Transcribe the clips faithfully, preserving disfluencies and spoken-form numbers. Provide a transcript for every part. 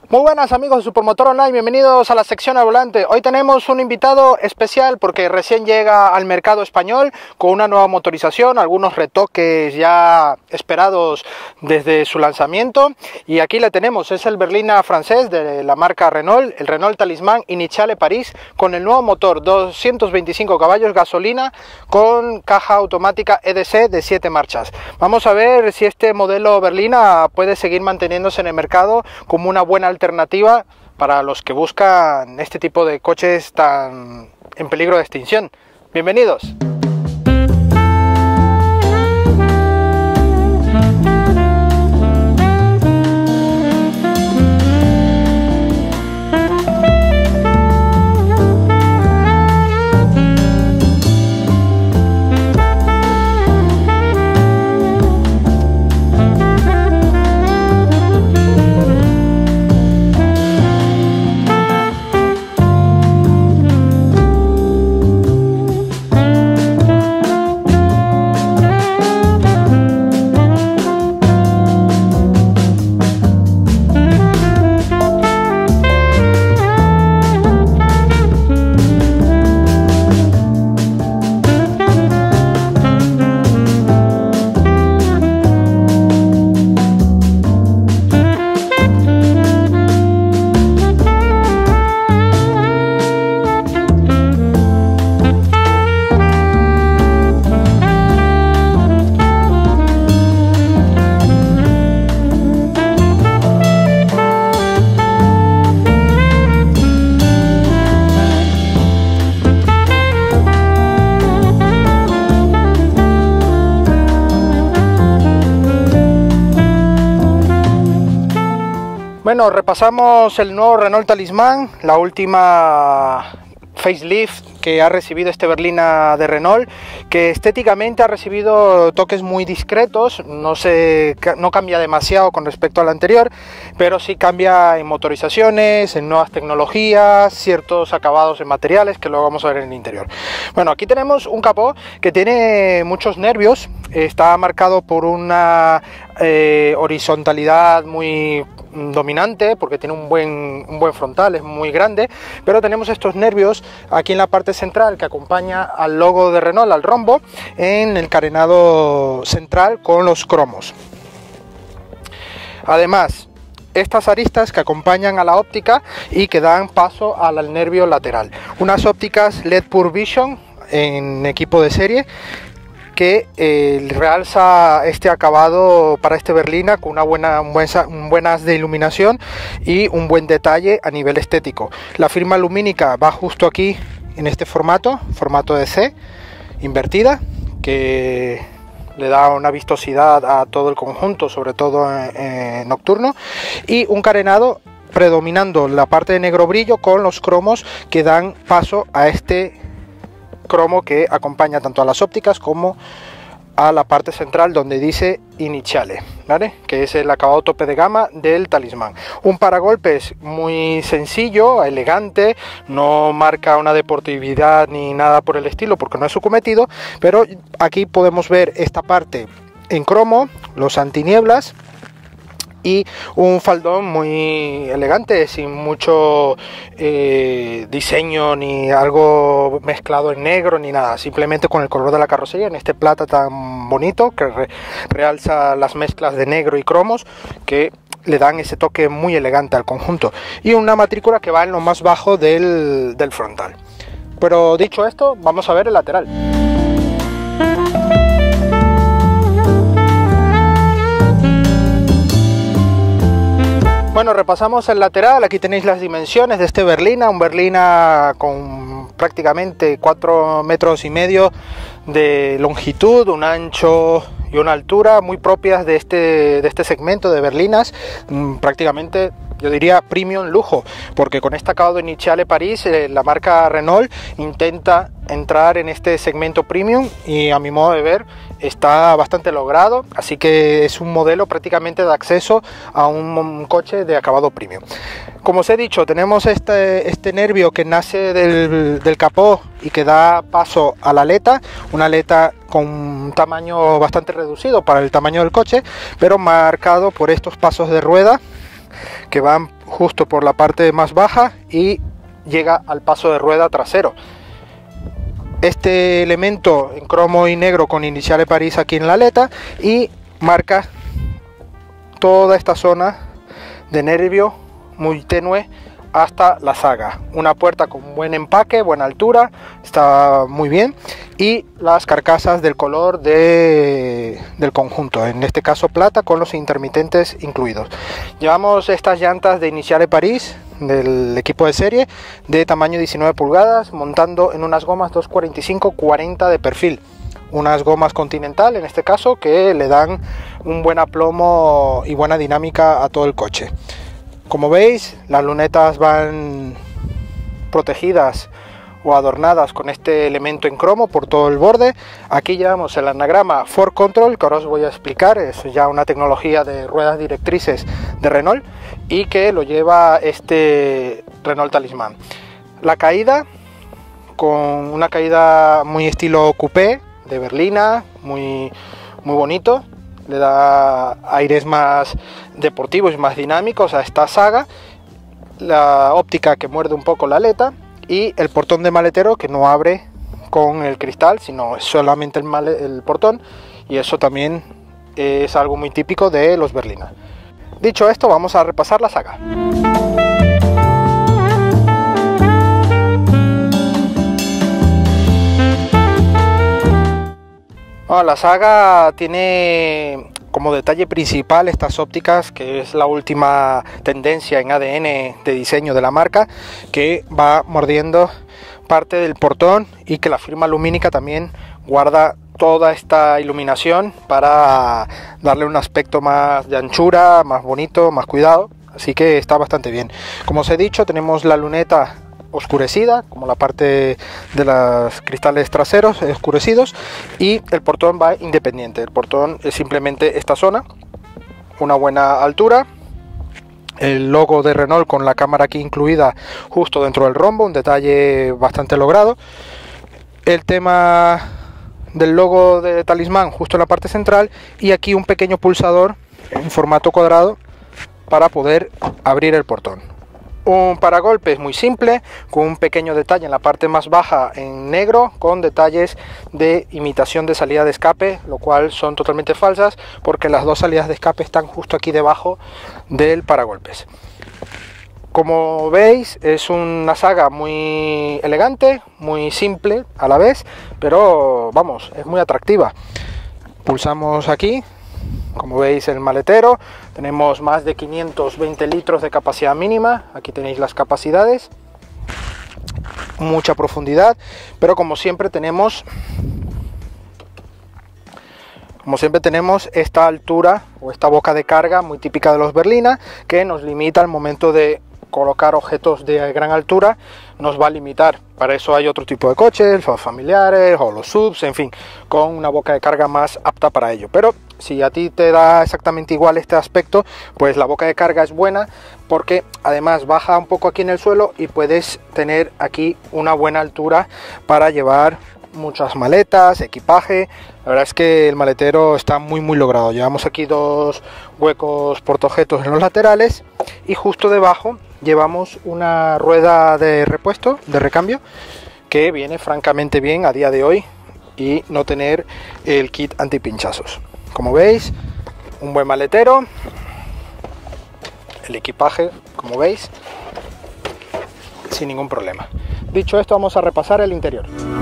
Muy buenas amigos de Supermotor Online, bienvenidos a la sección al volante. Hoy tenemos un invitado especial porque recién llega al mercado español con una nueva motorización, algunos retoques ya esperados desde su lanzamiento. Y aquí le tenemos, es el berlina francés de la marca Renault, el Renault Talisman Initiale Paris, con el nuevo motor doscientos veinticinco caballos, gasolina, con caja automática E D C de siete marchas. Vamos a ver si este modelo berlina puede seguir manteniéndose en el mercado como una buena alternativa alternativa para los que buscan este tipo de coches tan en peligro de extinción. Bienvenidos. Bueno, repasamos el nuevo Renault Talisman, la última facelift que ha recibido este berlina de Renault, que estéticamente ha recibido toques muy discretos, no, se, no cambia demasiado con respecto al anterior, pero sí cambia en motorizaciones, en nuevas tecnologías, ciertos acabados en materiales que luego vamos a ver en el interior. Bueno, aquí tenemos un capó que tiene muchos nervios, está marcado por una eh, horizontalidad muy dominante porque tiene un buen, un buen frontal, es muy grande, pero tenemos estos nervios aquí en la parte central que acompaña al logo de Renault, al rombo, en el carenado central con los cromos. Además, estas aristas que acompañan a la óptica y que dan paso al nervio lateral. Unas ópticas L E D Pure Vision en equipo de serie que eh, realza este acabado para este berlina con una buena, un buen, un buen haz de iluminación y un buen detalle a nivel estético. La firma lumínica va justo aquí en este formato, formato de C, invertida, que le da una vistosidad a todo el conjunto, sobre todo en, en nocturno, y un carenado predominando la parte de negro brillo con los cromos que dan paso a este cromo que acompaña tanto a las ópticas como a la parte central donde dice Initiale, ¿vale? Que es el acabado tope de gama del Talisman. Un paragolpes muy sencillo, elegante, no marca una deportividad ni nada por el estilo porque no es su cometido, pero aquí podemos ver esta parte en cromo, los antinieblas y un faldón muy elegante, sin mucho eh, diseño ni algo mezclado en negro ni nada, simplemente con el color de la carrocería en este plata tan bonito que re realza las mezclas de negro y cromos que le dan ese toque muy elegante al conjunto, y una matrícula que va en lo más bajo del, del frontal. Pero dicho esto, vamos a ver el lateral. Bueno, repasamos el lateral. Aquí tenéis las dimensiones de este berlina, un berlina con prácticamente cuatro metros y medio de longitud, un ancho y una altura muy propias de este, de este segmento de berlinas, prácticamente yo diría premium lujo, porque con este acabado Initiale Paris eh, la marca Renault intenta entrar en este segmento premium y a mi modo de ver está bastante logrado, así que es un modelo prácticamente de acceso a un, un coche de acabado premium. Como os he dicho, tenemos este, este nervio que nace del, del capó y que da paso a la aleta, una aleta con un tamaño bastante reducido para el tamaño del coche, pero marcado por estos pasos de rueda que van justo por la parte más baja y llega al paso de rueda trasero. Este elemento en cromo y negro con iniciales París aquí en la aleta y marca toda esta zona de nervio muy tenue hasta la zaga. Una puerta con buen empaque, buena altura, está muy bien, y las carcasas del color de, del conjunto, en este caso plata con los intermitentes incluidos. Llevamos estas llantas de iniciales París del equipo de serie de tamaño diecinueve pulgadas, montando en unas gomas dos cuarenta y cinco cuarenta de perfil, unas gomas Continental en este caso, que le dan un buen aplomo y buena dinámica a todo el coche. Como veis, las lunetas van protegidas o adornadas con este elemento en cromo por todo el borde. Aquí llevamos el anagrama Ford Control, que ahora os voy a explicar. Es ya una tecnología de ruedas directrices de Renault y que lo lleva este Renault Talisman. La caída, con una caída muy estilo coupé de berlina, muy, muy bonito. Le da aires más deportivos y más dinámicos a esta saga. La óptica que muerde un poco la aleta y el portón de maletero que no abre con el cristal, sino solamente el, male el portón, y eso también es algo muy típico de los berlina. Dicho esto, vamos a repasar la saga. Bueno, la saga tiene como detalle principal estas ópticas, que es la última tendencia en A D N de diseño de la marca, que va mordiendo parte del portón y que la firma lumínica también guarda toda esta iluminación para darle un aspecto más de anchura, más bonito, más cuidado, así que está bastante bien. Como os he dicho, tenemos la luneta oscurecida, como la parte de los cristales traseros oscurecidos, y el portón va independiente. El portón es simplemente esta zona, una buena altura, el logo de Renault con la cámara aquí incluida justo dentro del rombo, un detalle bastante logrado. El tema del logo de Talisman justo en la parte central, y aquí un pequeño pulsador en formato cuadrado para poder abrir el portón. Un paragolpes muy simple, con un pequeño detalle en la parte más baja en negro, con detalles de imitación de salida de escape, lo cual son totalmente falsas porque las dos salidas de escape están justo aquí debajo del paragolpes. Como veis, es una saga muy elegante, muy simple a la vez, pero vamos, es muy atractiva. Pulsamos aquí. Como veis, el maletero, tenemos más de quinientos veinte litros de capacidad mínima, aquí tenéis las capacidades, mucha profundidad, pero como siempre tenemos, como siempre tenemos esta altura o esta boca de carga muy típica de los berlina, que nos limita al momento de colocar objetos de gran altura, nos va a limitar. Para eso hay otro tipo de coches, los familiares o los subs, en fin, con una boca de carga más apta para ello. Pero si a ti te da exactamente igual este aspecto, pues la boca de carga es buena, porque además baja un poco aquí en el suelo y puedes tener aquí una buena altura para llevar muchas maletas, equipaje. La verdad es que el maletero está muy muy logrado. Llevamos aquí dos huecos portaobjetos en los laterales y justo debajo llevamos una rueda de repuesto, de recambio, que viene francamente bien a día de hoy, y no tener el kit antipinchazos. Como veis, un buen maletero, el equipaje, como veis, sin ningún problema. Dicho esto, vamos a repasar el interior.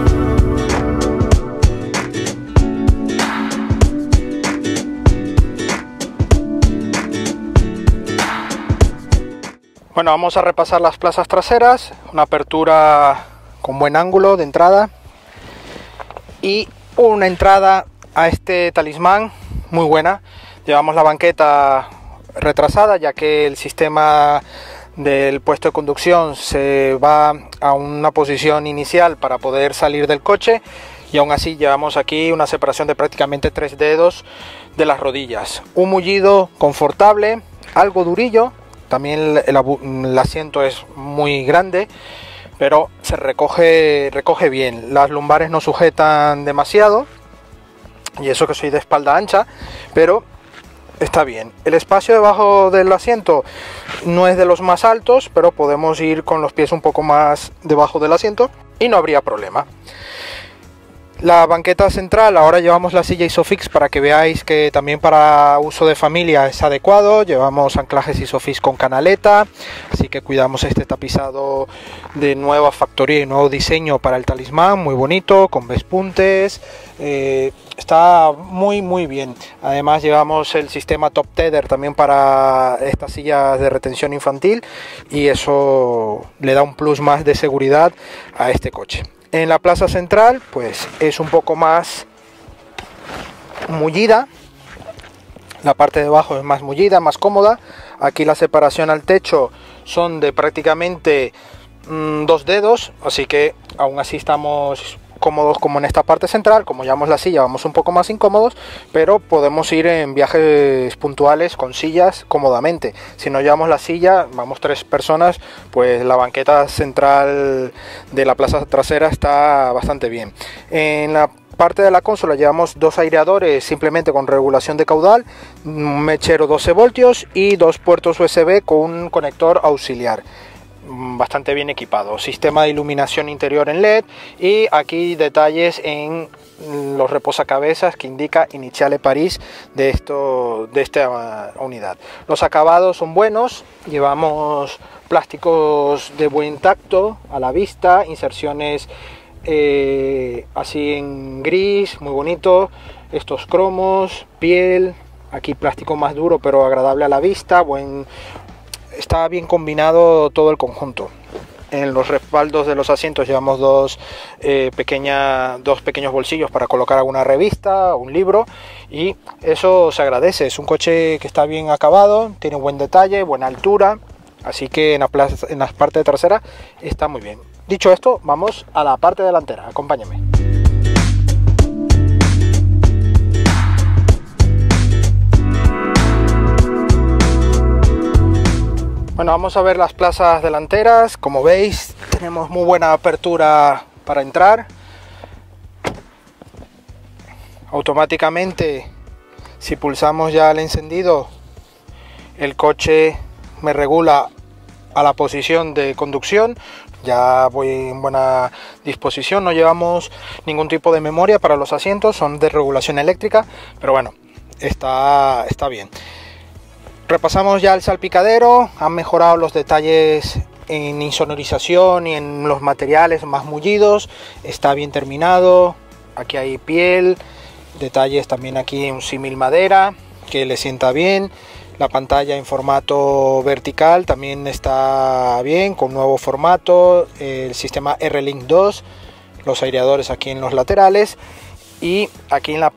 Bueno, vamos a repasar las plazas traseras, una apertura con buen ángulo de entrada y una entrada a este Talisman muy buena. Llevamos la banqueta retrasada, ya que el sistema del puesto de conducción se va a una posición inicial para poder salir del coche, y aún así llevamos aquí una separación de prácticamente tres dedos de las rodillas. Un mullido confortable, algo durillo. También el, el, el asiento es muy grande, pero se recoge, recoge bien. Las lumbares no sujetan demasiado, y eso que soy de espalda ancha, pero está bien. El espacio debajo del asiento no es de los más altos, pero podemos ir con los pies un poco más debajo del asiento y no habría problema. La banqueta central, ahora llevamos la silla Isofix para que veáis que también para uso de familia es adecuado. Llevamos anclajes Isofix con canaleta, así que cuidamos este tapizado de nueva factoría y nuevo diseño para el talismán, muy bonito, con vespuntes, eh, está muy muy bien. Además llevamos el sistema Top Tether también para estas sillas de retención infantil y eso le da un plus más de seguridad a este coche. En la plaza central pues es un poco más mullida, la parte de abajo es más mullida, más cómoda. Aquí la separación al techo son de prácticamente mmm, dos dedos, así que aún así estamos cómodos como en esta parte central. Como llevamos la silla vamos un poco más incómodos, pero podemos ir en viajes puntuales con sillas cómodamente. Si no llevamos la silla, vamos tres personas, pues la banqueta central de la plaza trasera está bastante bien. En la parte de la consola llevamos dos aireadores simplemente con regulación de caudal, un mechero doce voltios y dos puertos U S B con un conector auxiliar. Bastante bien equipado, sistema de iluminación interior en L E D y aquí detalles en los reposacabezas que indica Initiale Paris de, esto, de esta unidad. Los acabados son buenos, llevamos plásticos de buen tacto a la vista, inserciones eh, así en gris, muy bonito, estos cromos, piel, aquí plástico más duro pero agradable a la vista, buen... Está bien combinado todo el conjunto. En los respaldos de los asientos llevamos dos, eh, pequeña, dos pequeños bolsillos para colocar alguna revista, un libro, y eso se agradece. Es un coche que está bien acabado, tiene buen detalle, buena altura, así que en la, plaza, en la parte trasera está muy bien. Dicho esto, vamos a la parte delantera. Acompáñame. Bueno, vamos a ver las plazas delanteras. Como veis, tenemos muy buena apertura para entrar. Automáticamente, si pulsamos ya el encendido, el coche me regula a la posición de conducción. Ya voy en buena disposición, no llevamos ningún tipo de memoria para los asientos, son de regulación eléctrica, pero bueno, está, está bien. Repasamos ya el salpicadero, han mejorado los detalles en insonorización y en los materiales más mullidos, está bien terminado, aquí hay piel, detalles también aquí en un símil madera que le sienta bien, la pantalla en formato vertical también está bien, con nuevo formato, el sistema R-Link dos, los aireadores aquí en los laterales. Y aquí en la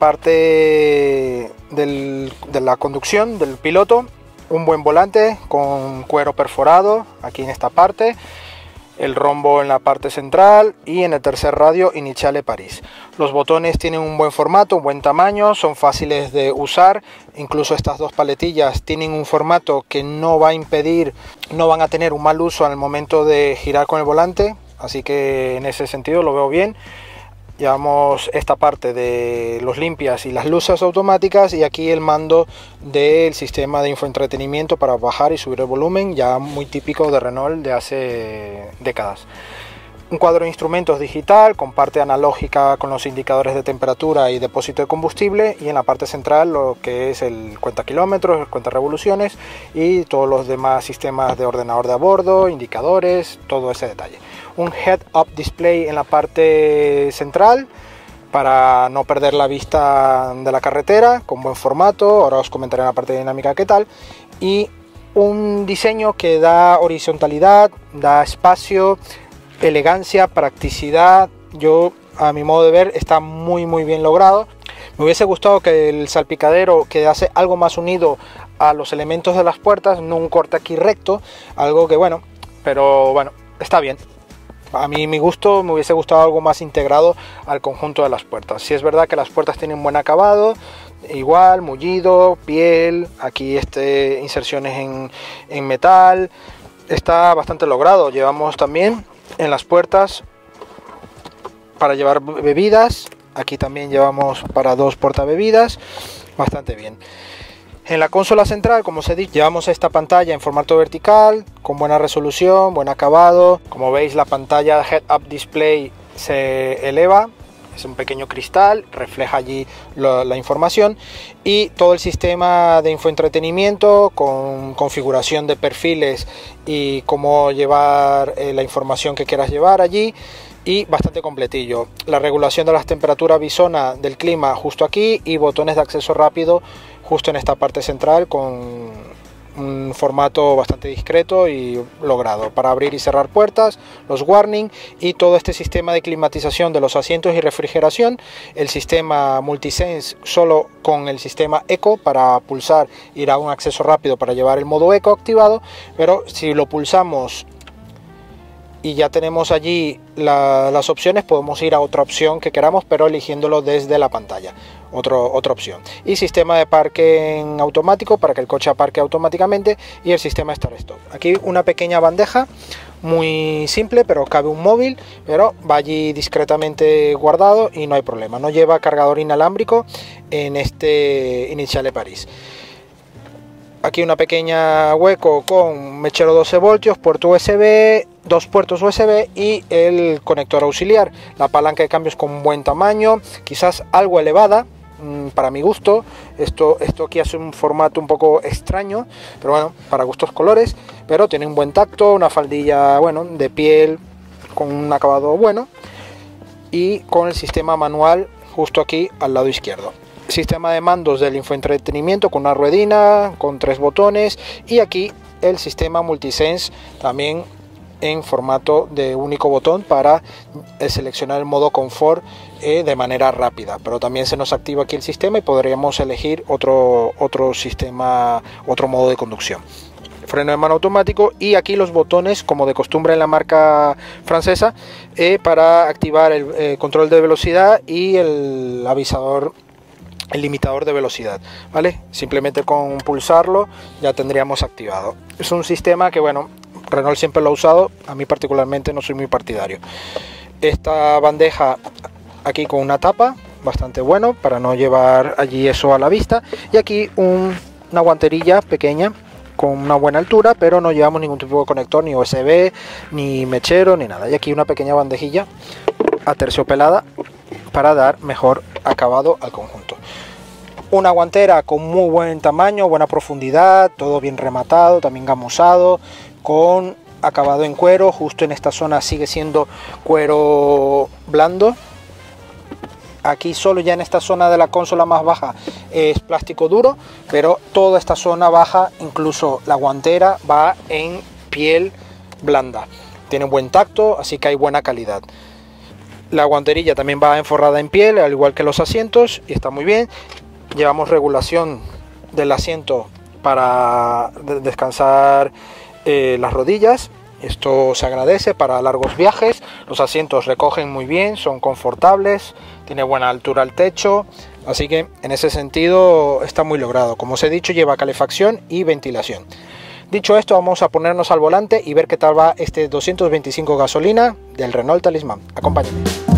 parte del, de la conducción del piloto, un buen volante con cuero perforado aquí en esta parte, el rombo en la parte central y en el tercer radio Initiale Paris. Los botones tienen un buen formato, un buen tamaño, son fáciles de usar, incluso estas dos paletillas tienen un formato que no va a impedir, no van a tener un mal uso al momento de girar con el volante, así que en ese sentido lo veo bien. Llevamos esta parte de los limpias y las luces automáticas y aquí el mando del sistema de infoentretenimiento para bajar y subir el volumen, ya muy típico de Renault de hace décadas. Un cuadro de instrumentos digital con parte analógica con los indicadores de temperatura y depósito de combustible, y en la parte central lo que es el cuenta kilómetros, el cuenta revoluciones y todos los demás sistemas de ordenador de a bordo, indicadores, todo ese detalle. Un head-up display en la parte central para no perder la vista de la carretera, con buen formato, ahora os comentaré en la parte dinámica qué tal, y un diseño que da horizontalidad, da espacio, elegancia, practicidad. Yo, a mi modo de ver, está muy muy bien logrado. Me hubiese gustado que el salpicadero quedase algo más unido a los elementos de las puertas, no un corte aquí recto, algo que bueno, pero bueno, está bien. A mí, mi gusto, me hubiese gustado algo más integrado al conjunto de las puertas. Si es verdad que las puertas tienen buen acabado, igual, mullido, piel, aquí este, inserciones en, en metal, está bastante logrado. Llevamos también en las puertas para llevar bebidas, aquí también llevamos para dos portabebidas, bastante bien. En la consola central, como os he dicho, llevamos esta pantalla en formato vertical, con buena resolución, buen acabado. Como veis, la pantalla Head-Up Display se eleva, es un pequeño cristal, refleja allí lo, la información, y todo el sistema de infoentretenimiento con configuración de perfiles y cómo llevar eh, la información que quieras llevar allí. Y bastante completillo. La regulación de las temperaturas bisona del clima justo aquí, y botones de acceso rápido justo en esta parte central con un formato bastante discreto y logrado para abrir y cerrar puertas, los warning, y todo este sistema de climatización de los asientos y refrigeración. El sistema Multisense solo con el sistema Eco, para pulsar irá a un acceso rápido para llevar el modo Eco activado, pero si lo pulsamos y ya tenemos allí la, las opciones, podemos ir a otra opción que queramos, pero eligiéndolo desde la pantalla. Otro, otra opción. Y sistema de parque en automático para que el coche aparque automáticamente, y el sistema Start Stop. Aquí una pequeña bandeja muy simple, pero cabe un móvil, pero va allí discretamente guardado y no hay problema. No lleva cargador inalámbrico en este Initiale Paris. Aquí una pequeña hueco con mechero doce voltios, puerto U S B, dos puertos U S B y el conector auxiliar. La palanca de cambios con un buen tamaño, quizás algo elevada para mi gusto. Esto, esto aquí hace un formato un poco extraño, pero bueno, para gustos colores. Pero tiene un buen tacto, una faldilla bueno de piel con un acabado bueno, y con el sistema manual justo aquí al lado izquierdo. Sistema de mandos del infoentretenimiento con una ruedina, con tres botones, y aquí el sistema Multisense también en formato de único botón para seleccionar el modo confort eh, de manera rápida. Pero también se nos activa aquí el sistema y podríamos elegir otro, otro sistema, otro modo de conducción. Freno de mano automático, y aquí los botones como de costumbre en la marca francesa eh, para activar el eh, control de velocidad y el avisador, el limitador de velocidad, ¿vale? Simplemente con pulsarlo ya tendríamos activado. Es un sistema que, bueno, Renault siempre lo ha usado, a mí particularmente no soy muy partidario. Esta bandeja aquí con una tapa, bastante bueno para no llevar allí eso a la vista, y aquí un, una guanterilla pequeña con una buena altura, pero no llevamos ningún tipo de conector, ni U S B, ni mechero, ni nada. Y aquí una pequeña bandejilla aterciopelada para dar mejor acabado al conjunto. Una guantera con muy buen tamaño, buena profundidad, todo bien rematado, también gamosado, con acabado en cuero. Justo en esta zona sigue siendo cuero blando. Aquí solo ya en esta zona de la consola más baja es plástico duro, pero toda esta zona baja, incluso la guantera, va en piel blanda. Tiene buen tacto, así que hay buena calidad. La guanterilla también va enforrada en piel, al igual que los asientos, y está muy bien. Llevamos regulación del asiento para descansar eh, las rodillas. Esto se agradece para largos viajes. Los asientos recogen muy bien, son confortables, tiene buena altura al techo, así que en ese sentido está muy logrado. Como os he dicho, lleva calefacción y ventilación. Dicho esto, vamos a ponernos al volante y ver qué tal va este doscientos veinticinco gasolina del Renault Talisman. Acompáñenme.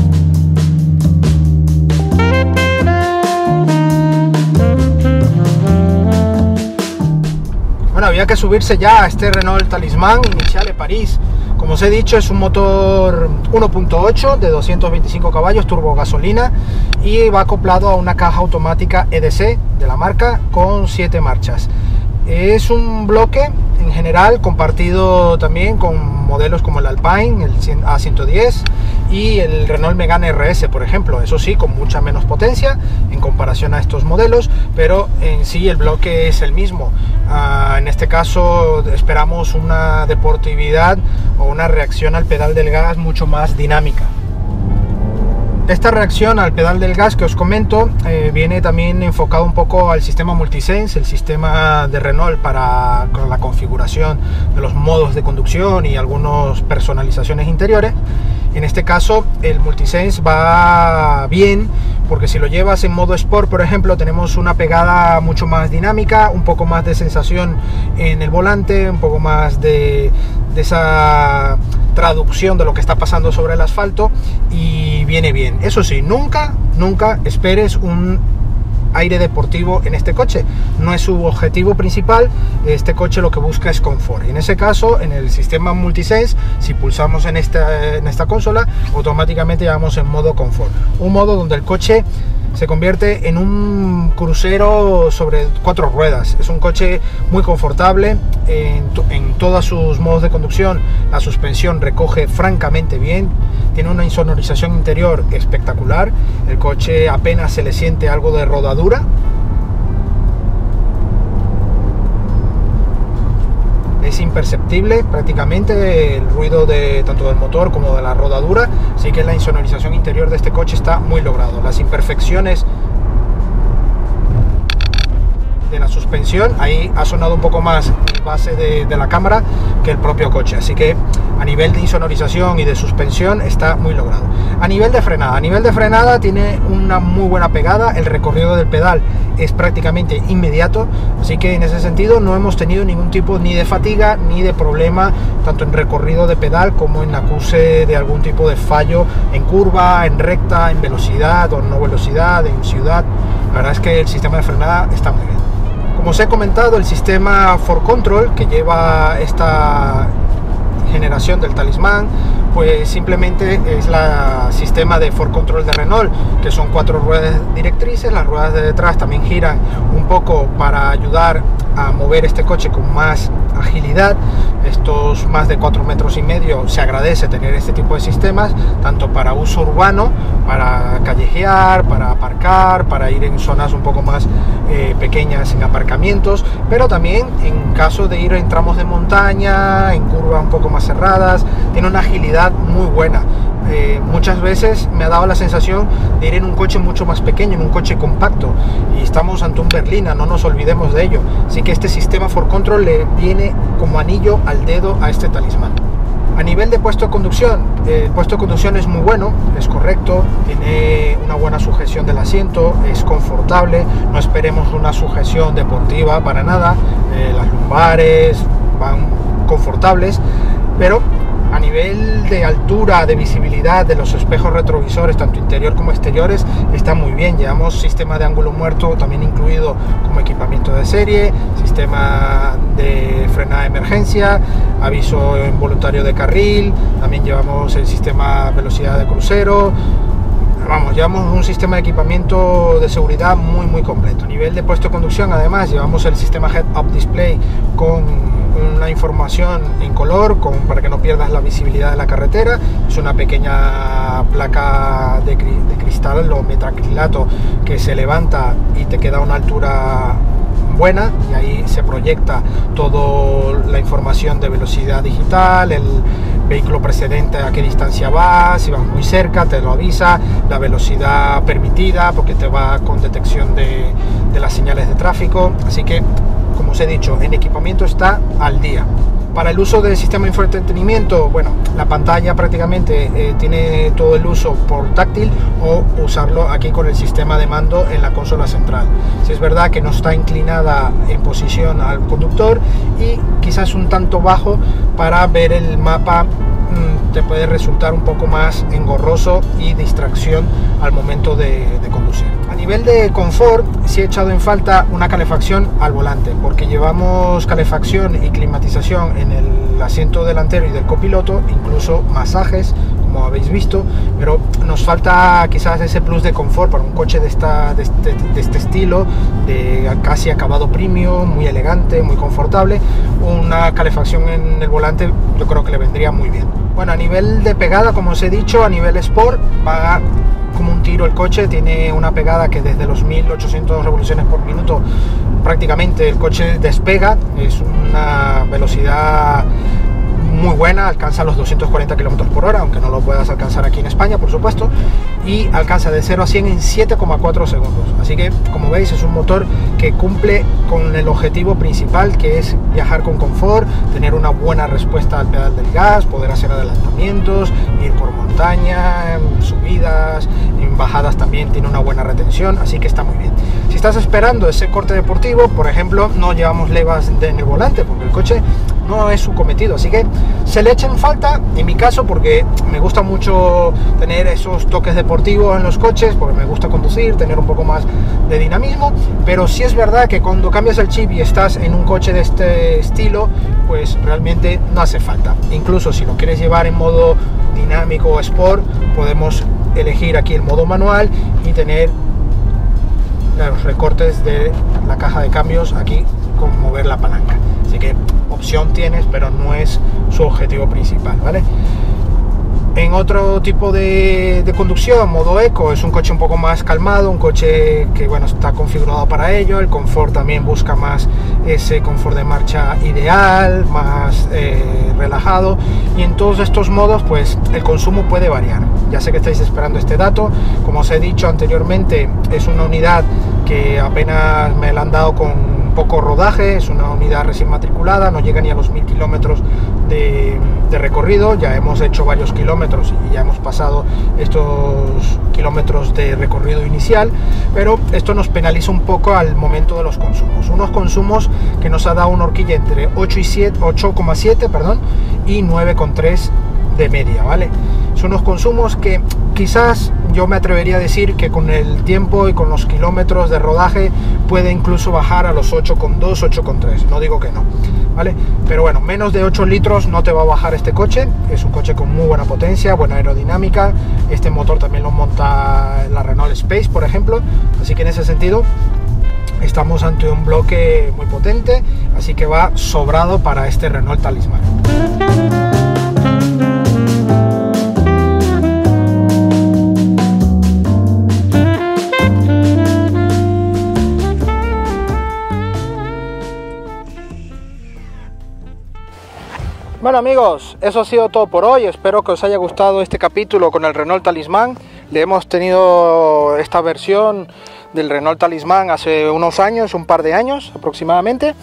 Bueno, había que subirse ya a este Renault Talisman Initiale Paris. Como os he dicho, es un motor uno punto ocho de doscientos veinticinco caballos, turbo gasolina, y va acoplado a una caja automática E D C de la marca con siete marchas. Es un bloque en general compartido también con modelos como el Alpine, el A ciento diez y el Renault Megane R S, por ejemplo. Eso sí, con mucha menos potencia en comparación a estos modelos, pero en sí el bloque es el mismo. Uh, en este caso esperamos una deportividad o una reacción al pedal del gas mucho más dinámica. Esta reacción al pedal del gas que os comento eh, viene también enfocado un poco al sistema Multisense, el sistema de Renault para con la configuración de los modos de conducción y algunas personalizaciones interiores. En este caso el Multisense va bien porque si lo llevas en modo Sport, por ejemplo, tenemos una pegada mucho más dinámica, un poco más de sensación en el volante, un poco más de, de esa traducción de lo que está pasando sobre el asfalto, y viene bien. Eso sí, nunca, nunca esperes un aire deportivo en este coche. No es su objetivo principal, este coche lo que busca es confort. Y en ese caso, en el sistema MultiSense, si pulsamos en esta, en esta consola, automáticamente vamos en modo confort. Un modo donde el coche se convierte en un crucero sobre cuatro ruedas. Es un coche muy confortable en, en todos sus modos de conducción. La suspensión recoge francamente bien, tiene una insonorización interior espectacular. El coche apenas se le siente algo de rodadura. Es imperceptible prácticamente el ruido de tanto del motor como de la rodadura, así que la insonorización interior de este coche está muy logrado. Las imperfecciones de la suspensión, ahí ha sonado un poco más el base de, de la cámara que el propio coche, así que a nivel de insonorización y de suspensión está muy logrado. A nivel de frenada, a nivel de frenada tiene una muy buena pegada, el recorrido del pedal es prácticamente inmediato, así que en ese sentido no hemos tenido ningún tipo ni de fatiga ni de problema, tanto en recorrido de pedal como en acuse de algún tipo de fallo en curva, en recta, en velocidad o no velocidad, en ciudad. La verdad es que el sistema de frenada está muy bien. Como os he comentado, el sistema For Control que lleva esta generación del Talismán, pues simplemente es el sistema de For Control de Renault, que son cuatro ruedas directrices. Las ruedas de detrás también giran un poco para ayudar a mover este coche con más agilidad. Estos más de cuatro metros y medio, se agradece tener este tipo de sistemas, tanto para uso urbano, para callejear, para aparcar, para ir en zonas un poco más eh, pequeñas en aparcamientos, pero también en caso de ir en tramos de montaña, en curvas un poco más cerradas. Tiene una agilidad muy buena. Eh, muchas veces me ha dado la sensación de ir en un coche mucho más pequeño, en un coche compacto, y estamos ante un Berlina, no nos olvidemos de ello. Así que este sistema For Control le viene como anillo al dedo a este Talismán. A nivel de puesto de conducción, el puesto de conducción es muy bueno, es correcto, tiene una buena sujeción del asiento, es confortable, no esperemos una sujeción deportiva para nada, eh, las lumbares van confortables, pero a nivel de altura, de visibilidad de los espejos retrovisores, tanto interior como exteriores, está muy bien. Llevamos sistema de ángulo muerto también incluido como equipamiento de serie, sistema de frenada de emergencia, aviso involuntario de carril, también llevamos el sistema velocidad de crucero. Vamos, llevamos un sistema de equipamiento de seguridad muy muy completo. A nivel de puesto de conducción, además, llevamos el sistema Head-Up Display con una información en color con, para que no pierdas la visibilidad de la carretera. Es una pequeña placa de, de cristal o metacrilato que se levanta y te queda a una altura buena, y ahí se proyecta toda la información de velocidad digital, el vehículo precedente a qué distancia va, si vas muy cerca te lo avisa, la velocidad permitida porque te va con detección de, de las señales de tráfico. Así que, como os he dicho, en equipamiento está al día. Para el uso del sistema de infoentretenimiento, bueno, la pantalla prácticamente eh, tiene todo el uso por táctil o usarlo aquí con el sistema de mando en la consola central. Si es verdad que no está inclinada en posición al conductor y quizás un tanto bajo para ver el mapa, mmm, te puede resultar un poco más engorroso y distracción al momento de, de conducir. A nivel de confort, sí he echado en falta una calefacción al volante, porque llevamos calefacción y climatización en el asiento delantero y del copiloto, incluso masajes, como habéis visto, pero nos falta quizás ese plus de confort para un coche de, esta, de, este, de este estilo, de casi acabado premium, muy elegante, muy confortable. Una calefacción en el volante yo creo que le vendría muy bien. Bueno, a nivel de pegada, como os he dicho, a nivel Sport va como un tiro el coche, tiene una pegada que desde los mil ochocientas revoluciones por minuto prácticamente el coche despega, es una velocidad muy buena, alcanza los doscientos cuarenta kilómetros por hora, aunque no lo puedas alcanzar aquí en España, por supuesto, y alcanza de cero a cien en siete coma cuatro segundos. Así que, como veis, es un motor que cumple con el objetivo principal, que es viajar con confort, tener una buena respuesta al pedal del gas, poder hacer adelantamientos, ir por montaña, en subidas, en bajadas también tiene una buena retención, así que está muy bien. Si estás esperando ese corte deportivo, por ejemplo, no llevamos levas en el volante, porque el coche no es su cometido, así que se le echa en falta, en mi caso, porque me gusta mucho tener esos toques deportivos en los coches, porque me gusta conducir, tener un poco más de dinamismo, pero sí es verdad que cuando cambias el chip y estás en un coche de este estilo, pues realmente no hace falta. Incluso si lo quieres llevar en modo dinámico o sport, podemos elegir aquí el modo manual y tener los recortes de la caja de cambios aquí con mover la palanca. Así que opción tienes, pero no es su objetivo principal, ¿vale? En otro tipo de, de conducción, modo eco, es un coche un poco más calmado, un coche que bueno, está configurado para ello. El confort también busca más ese confort de marcha ideal, más eh, relajado, y en todos estos modos pues el consumo puede variar. Ya sé que estáis esperando este dato, como os he dicho anteriormente, es una unidad que apenas me la han dado con poco rodaje, es una unidad recién matriculada, no llega ni a los mil kilómetros de, de recorrido. Ya hemos hecho varios kilómetros y ya hemos pasado estos kilómetros de recorrido inicial, pero esto nos penaliza un poco al momento de los consumos, unos consumos que nos ha dado una horquilla entre ocho coma siete perdón, y nueve coma tres de media, ¿vale? Son unos consumos que quizás yo me atrevería a decir que con el tiempo y con los kilómetros de rodaje puede incluso bajar a los ocho coma dos, ocho coma tres, no digo que no, ¿vale? Pero bueno, menos de ocho litros no te va a bajar este coche. Es un coche con muy buena potencia, buena aerodinámica. Este motor también lo monta la Renault Space, por ejemplo, así que en ese sentido estamos ante un bloque muy potente, así que va sobrado para este Renault Talisman. Bueno amigos, eso ha sido todo por hoy. Espero que os haya gustado este capítulo con el Renault Talisman. Le hemos tenido esta versión del Renault Talisman hace unos años, un par de años aproximadamente,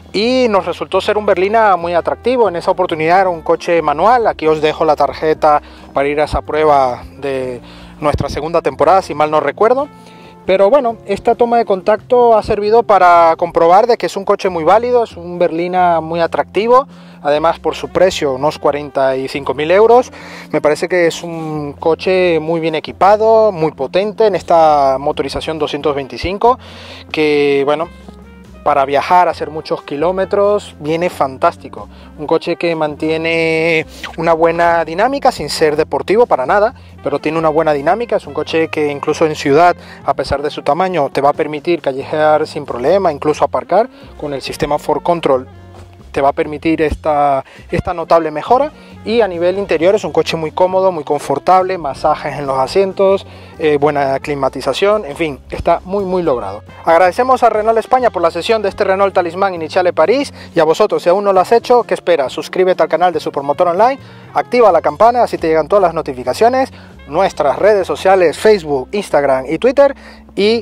y nos resultó ser un berlina muy atractivo. En esa oportunidad era un coche manual. Aquí os dejo la tarjeta para ir a esa prueba de nuestra segunda temporada, si mal no recuerdo. Pero bueno, esta toma de contacto ha servido para comprobar de que es un coche muy válido, es un berlina muy atractivo. Además, por su precio, unos cuarenta y cinco mil euros, me parece que es un coche muy bien equipado, muy potente en esta motorización doscientos veinticinco, que bueno, para viajar, hacer muchos kilómetros, viene fantástico. Un coche que mantiene una buena dinámica, sin ser deportivo para nada, pero tiene una buena dinámica. Es un coche que incluso en ciudad, a pesar de su tamaño, te va a permitir callejear sin problema, incluso aparcar con el sistema For Control. Te va a permitir esta, esta notable mejora, y a nivel interior es un coche muy cómodo, muy confortable, masajes en los asientos, eh, buena climatización, en fin, está muy muy logrado. Agradecemos a Renault España por la sesión de este Renault Talisman Initiale París, y a vosotros, si aún no lo has hecho, ¿qué esperas? Suscríbete al canal de Supermotor Online, activa la campana, así te llegan todas las notificaciones, nuestras redes sociales Facebook, Instagram y Twitter, y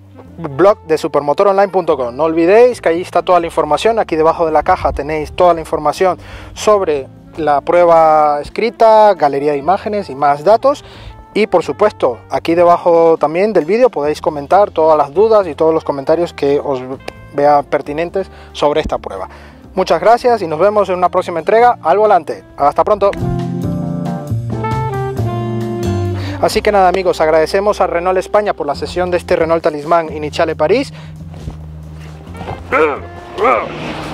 blog de supermotor online punto com. No olvidéis que ahí está toda la información. Aquí debajo de la caja tenéis toda la información sobre la prueba escrita, galería de imágenes y más datos. Y por supuesto, aquí debajo también del vídeo podéis comentar todas las dudas y todos los comentarios que os vean pertinentes sobre esta prueba. Muchas gracias y nos vemos en una próxima entrega al volante. Hasta pronto. Así que nada amigos, agradecemos a Renault España por la sesión de este Renault Talisman Initiale París.